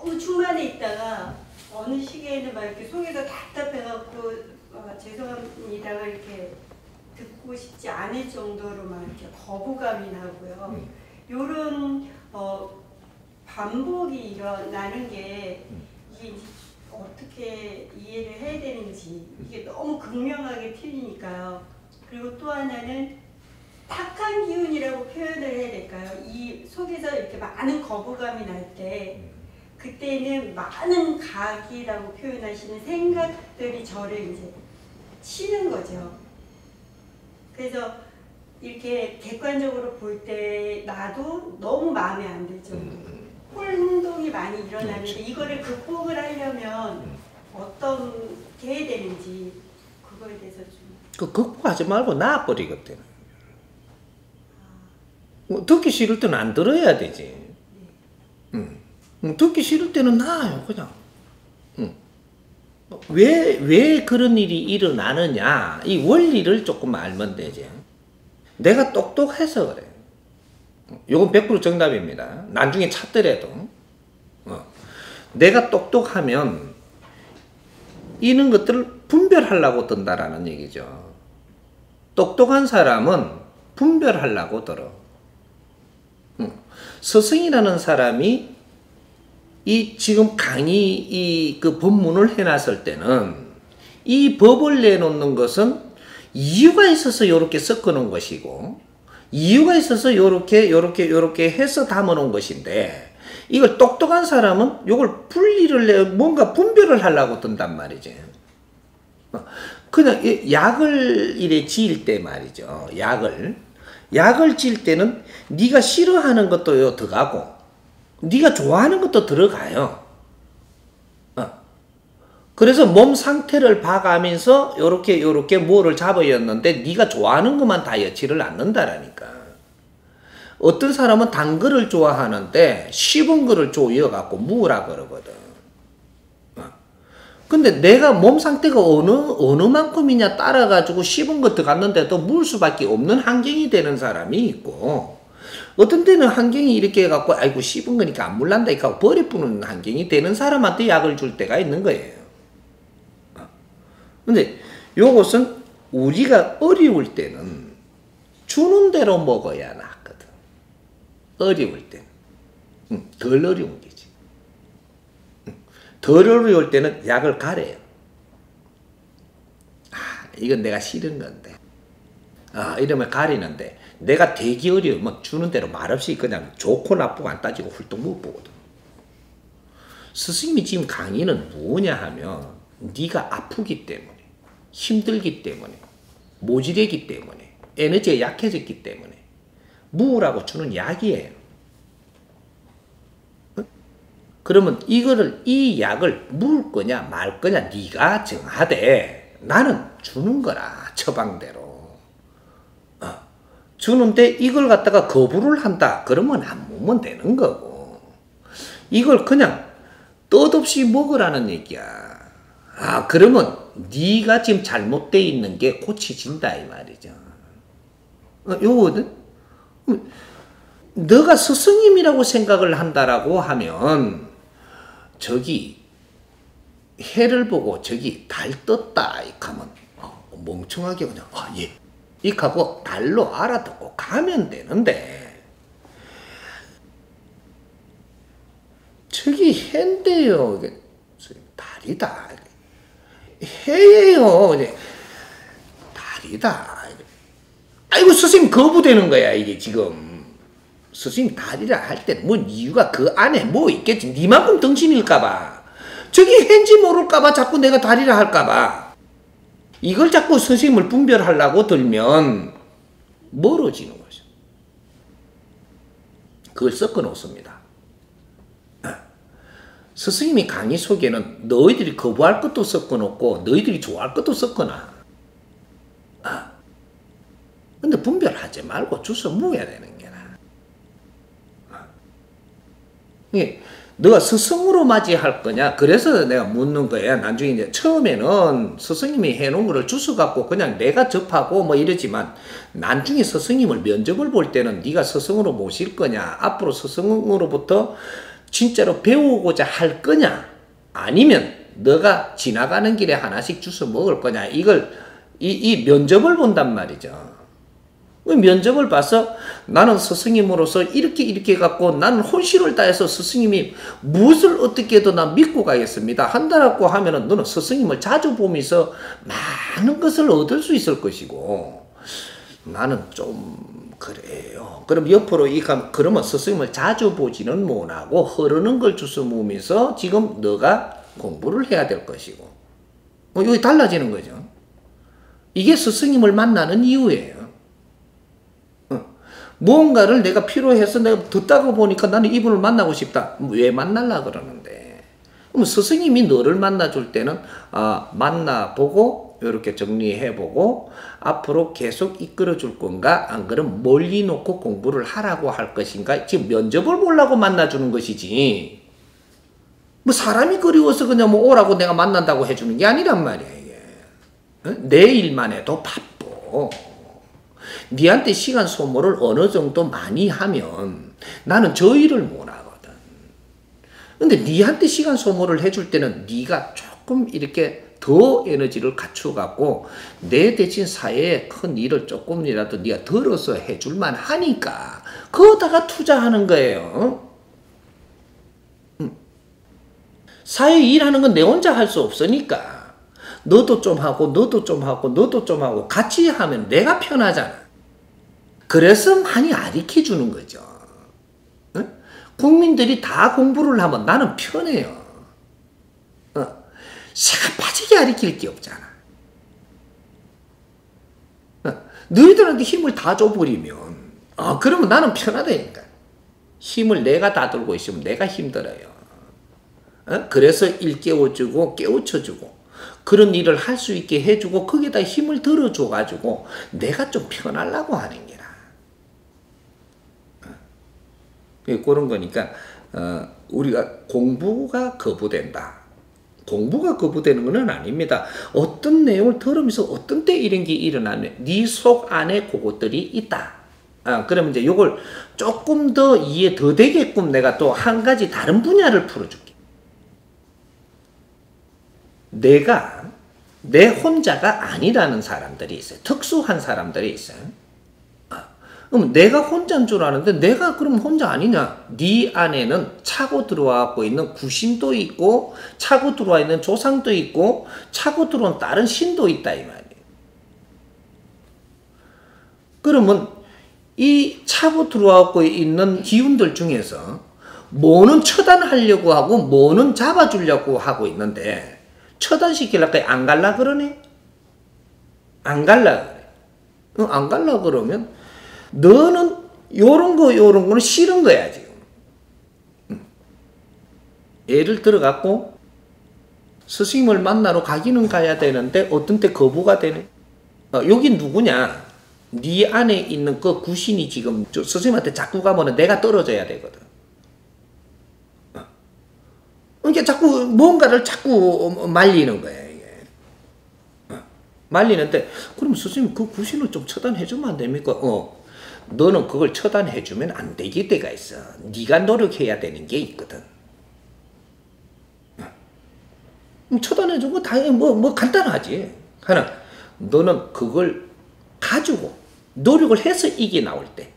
너무 충만해 있다가 어느 시기에는 막 이렇게 속에서 답답해갖고 죄송합니다가 이렇게 듣고 싶지 않을 정도로 막 이렇게 거부감이 나고요. 요런 반복이 일어나는 게 이게 이제 어떻게 이해를 해야 되는지 이게 너무 극명하게 틀리니까요. 그리고 또 하나는 탁한 기운이라고 표현을 해야 될까요? 이 속에서 이렇게 많은 거부감이 날 때 그때는 많은 각이라고 표현하시는 생각들이 저를 이제 치는 거죠. 그래서 이렇게 객관적으로 볼 때 나도 너무 마음에 안 들 정도 혼동이 많이 일어나는데 이거를 극복을 하려면 어떻게 해야 되는지 그거에 대해서 좀 극복하지 말고 놔버리거든. 듣기 싫을 때는 안 들어야 되지. 듣기 싫을 때는 놔요 그냥. 왜 그런 일이 일어나느냐 이 원리를 조금 알면 되지. 내가 똑똑해서 그래. 요건 100% 정답입니다. 나중에 찾더라도 내가 똑똑하면 이런 것들을 분별하려고 든다라는 얘기죠. 똑똑한 사람은 분별하려고 들어. 스승이라는 사람이 이 지금 강의 그 법문을 해놨을 때는 이 법을 내놓는 것은 이유가 있어서 요렇게 섞어 놓은 것이고 이유가 있어서 요렇게 해서 담아 놓은 것인데 이걸 똑똑한 사람은 요걸 분리를 뭔가 분별을 하려고 든단 말이지. 그냥 약을 이래 지을 때 말이죠. 약을 지을 때는 네가 싫어하는 것도 요 들어가고 네가 좋아하는 것도 들어가요. 그래서 몸 상태를 봐가면서 요렇게 뭐를 잡아였는데 네가 좋아하는 것만 다 여치를 않는다라니까. 어떤 사람은 단 거를 좋아하는데 씹은 거를 조여갖고 무라 그러거든. 근데 내가 몸 상태가 어느 만큼이냐 따라가지고 씹은 거 들어갔는데도 물 수밖에 없는 환경이 되는 사람이 있고 어떤 때는 환경이 이렇게 해갖고 아이고 씹은 거니까 안 물란다 이렇게 버려뿌는 환경이 되는 사람한테 약을 줄 때가 있는 거예요. 근데 요것은 우리가 어려울 때는 주는 대로 먹어야 낫거든. 어려울 때는. 덜 어려운 게지. 덜 어려울 때는 약을 가려요. 이건 내가 싫은 건데. 이러면 가리는데 내가 되게 어려우면 주는 대로 말없이 그냥 좋고 나쁘고 안 따지고 훌쩍 못 보거든. 스승님이 지금 강의는 뭐냐 하면 네가 아프기 때문에 힘들기 때문에 모질하기 때문에 에너지가 약해졌기 때문에 무라고 주는 약이에요. 그러면 이 약을 물 거냐 말 거냐 네가 정하되 나는 주는 거라 처방대로. 주는데 이걸 갖다가 거부를 한다 그러면 안 먹으면 되는 거고 이걸 그냥 뜻없이 먹으라는 얘기야. 그러면 네가 지금 잘못되어 있는 게 고쳐진다 이 말이죠. 요거는 너가 스승님이라고 생각을 한다라고 하면 저기 해를 보고 저기 달 떴다 이 하면 멍청하게 그냥 예 이 하고 달로 알아듣고 가면 되는데 저기 해인데요. 달이다. 해예요. 달이다. 아이고 스승님 거부되는 거야 이게 지금. 스승님 달이라 할 때는 뭐 이유가 그 안에 뭐 있겠지. 니만큼 덩신일까봐. 저기 해인지 모를까봐 자꾸 내가 달이라 할까봐. 이걸 자꾸 스승님을 분별하려고 들면 멀어지는 거죠. 그걸 섞어 놓습니다. 스승님이 강의 속에는 너희들이 거부할 것도 섞어 놓고 너희들이 좋아할 것도 섞어 놔. 근데 분별하지 말고 주워 먹어야 되는 게나. 너가 스승으로 맞이할 거냐? 그래서 내가 묻는 거야. 나중에 이제 처음에는 스승님이 해놓은 거를 주워 갖고 그냥 내가 접하고 뭐 이러지만 나중에 스승님을 면접을 볼 때는 네가 스승으로 모실 거냐? 앞으로 스승으로부터 진짜로 배우고자 할 거냐? 아니면 너가 지나가는 길에 하나씩 주워 먹을 거냐? 이 면접을 본단 말이죠. 면접을 봐서 나는 스승님으로서 이렇게 해갖고 나는 혼신을 다해서 스승님이 무엇을 어떻게 해도 난 믿고 가겠습니다 한다라고 하면은 너는 스승님을 자주 보면서 많은 것을 얻을 수 있을 것이고, 나는 좀 그래요. 그럼 옆으로 그러면 스승님을 자주 보지는 못하고 흐르는 걸 주워 먹으면서 지금 너가 공부를 해야 될 것이고, 여기 달라지는 거죠. 이게 스승님을 만나는 이유예요. 무언가를 내가 필요해서 내가 듣다가 보니까 나는 이분을 만나고 싶다. 왜 만나려고 그러는데? 그럼 스승님이 너를 만나줄 때는 만나보고 이렇게 정리해보고 앞으로 계속 이끌어줄 건가? 안 그럼 멀리 놓고 공부를 하라고 할 것인가? 지금 면접을 보려고 만나주는 것이지, 뭐 사람이 그리워서 그냥 뭐 오라고 내가 만난다고 해주는 게 아니란 말이야 이게. 내 일만 해도 바빠. 니한테 시간 소모를 어느 정도 많이 하면 나는 저 일을 못 하거든. 근데 니한테 시간 소모를 해줄 때는 니가 조금 이렇게 더 에너지를 갖추어갖고 내 대신 사회에 큰 일을 조금이라도 니가 덜어서 해줄만 하니까 그거다가 투자하는 거예요. 사회 일하는 건 내 혼자 할 수 없으니까 너도 좀 하고 너도 좀 하고 너도 좀 하고 같이 하면 내가 편하잖아. 그래서 많이 가르쳐 주는 거죠. 응? 국민들이 다 공부를 하면 나는 편해요. 새가 빠지게 가르칠 게 없잖아. 너희들한테 힘을 다 줘버리면 그러면 나는 편하다니까. 힘을 내가 다 들고 있으면 내가 힘들어요. 그래서 일깨워주고 깨우쳐주고 그런 일을 할 수 있게 해주고 거기에다 힘을 들어줘가지고 내가 좀 편하려고 하는 게라. 그런 거니까 우리가 공부가 거부된다. 공부가 거부되는 건 아닙니다. 어떤 내용을 들으면서 어떤 때 이런 게 일어나면 네 속 안에 그것들이 있다. 그러면 이제 이걸 조금 더 이해 더 되게끔 내가 또 한 가지 다른 분야를 풀어줄게. 내가 내 혼자가 아니라는 사람들이 있어요. 특수한 사람들이 있어요. 그럼 내가 혼자인 줄 아는데 내가 그럼 혼자 아니냐? 네 안에는 차고 들어와 있는 구신도 있고 차고 들어와 있는 조상도 있고 차고 들어온 다른 신도 있다 이 말이에요. 그러면 이 차고 들어와 있는 기운들 중에서 뭐는 처단하려고 하고 뭐는 잡아주려고 하고 있는데 처단시키려고 안 갈라 그러네? 안 갈라 그래. 안 갈라 그러면 너는 요런 거는 싫은 거야 지금. 예를 들어갖고 스승님을 만나러 가기는 가야 되는데 어떤 때 거부가 되네. 여기 누구냐? 네 안에 있는 그 구신이 지금 스승님한테 자꾸 가면 내가 떨어져야 되거든. 그러니까 자꾸 뭔가를 자꾸 말리는 거야 이게. 말리는데 그럼 스승님 그 구신을 좀 처단해주면 안 됩니까? 너는 그걸 처단해주면 안 되게 때가 있어. 네가 노력해야 되는 게 있거든. 처단해준 거 당연히 뭐 간단하지. 하나 너는 그걸 가지고 노력을 해서 이게 나올 때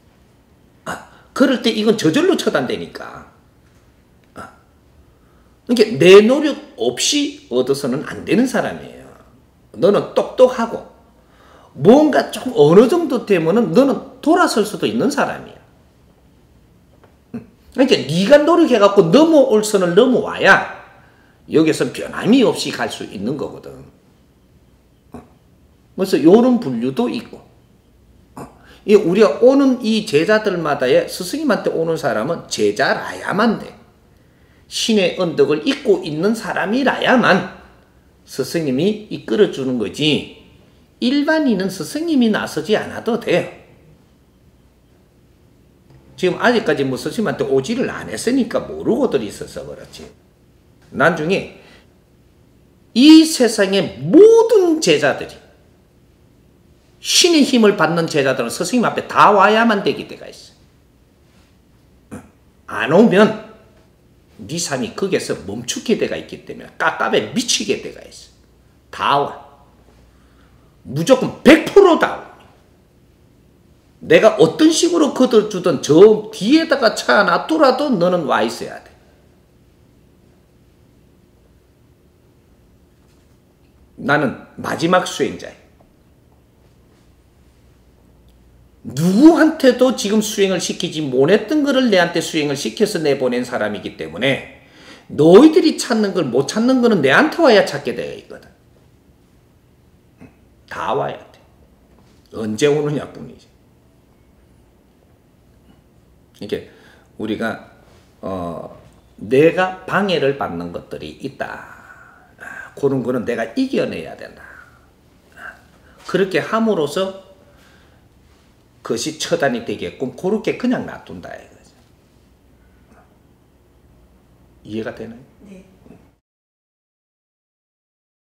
그럴 때 이건 저절로 처단되니까. 그러니까 내 노력 없이 얻어서는 안 되는 사람이에요. 너는 똑똑하고 뭔가 좀 어느 정도 되면은 너는 돌아설 수도 있는 사람이야. 그러니까 네가 노력해갖고 넘어올 선을 넘어와야 여기서 변함이 없이 갈 수 있는 거거든. 그래서 이런 분류도 있고, 우리가 오는 이 제자들마다의 스승님한테 오는 사람은 제자라야만 돼. 신의 언덕을 잇고 있는 사람이라야만 스승님이 이끌어주는 거지. 일반인은 스승님이 나서지 않아도 돼요. 지금 아직까지 뭐 스승님한테 오지를 안 했으니까 모르고들 있어서 그렇지. 나중에 이 세상의 모든 제자들이 신의 힘을 받는 제자들은 스승님 앞에 다 와야만 되기 때가 있어. 안 오면 네 삶이 거기에서 멈추게 돼가 있기 때문에 깝깝에 미치게 돼가 있어. 다 와. 무조건 100%다 와. 내가 어떤 식으로 거들주든 저 뒤에다가 차 놔두라도 너는 와 있어야 돼. 나는 마지막 수행자야. 누구한테도 지금 수행을 시키지 못했던 거를 내한테 수행을 시켜서 내보낸 사람이기 때문에 너희들이 찾는 걸 못 찾는 거는 내한테 와야 찾게 되어 있거든. 다 와야 돼. 언제 오느냐 뿐이지. 이게 우리가 내가 방해를 받는 것들이 있다. 그런 거는 내가 이겨내야 된다. 그렇게 함으로써 그것이 처단이 되게끔 그렇게 그냥 놔둔다 이거죠. 이해가 되나요? 네.